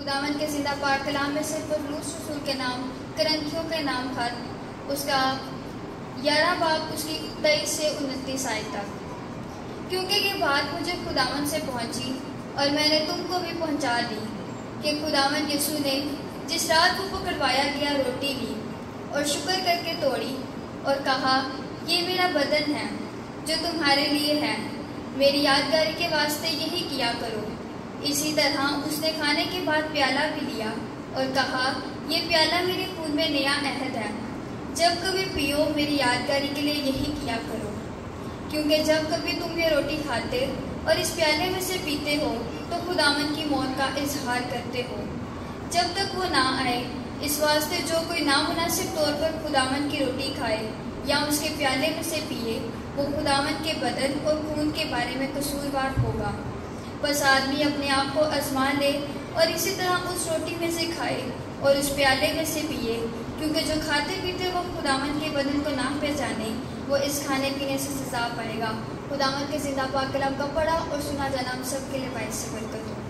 खुदावन के ज़िंदा पाक कलाम में से पौलुस रसूल के नाम करंथियों के नाम खत उसका 11 बाब उसकी 23 से 29 आयत तक। क्योंकि ये बात मुझे खुदावन से पहुंची और मैंने तुमको भी पहुंचा दी कि खुदावन यीशु ने जिस रात को पकड़वाया गया रोटी ली और शुक्र करके तोड़ी और कहा, ये मेरा बदन है जो तुम्हारे लिए है, मेरी यादगारी के वास्ते यही किया करो। इसी तरह उसने खाने के बाद प्याला भी लिया और कहा, ये प्याला मेरे खून में नया अहद है, जब कभी पियो मेरी यादगारी के लिए यही किया करो। क्योंकि जब कभी तुम ये रोटी खाते और इस प्याले में से पीते हो तो खुदावन की मौत का इजहार करते हो जब तक वो ना आए। इस वास्ते जो कोई नामुनासिब तौर पर खुदावन की रोटी खाए या उसके प्याले में से पिए, वो खुदावन के बदन और खून के बारे में कसूरवार होगा। बस आदमी अपने आप को आजमा ले और इसी तरह उस रोटी में से खाए और उस प्याले में से पिए, क्योंकि जो खाते पीते वो खुदावन के बदन को ना पहचाने, वो इस खाने पीने से सजा पाएगा। खुदावन के ज़िंदा पाक कलाम का पढ़ा और सुना जाना हम सब के लिए बाइस से बरकत हो।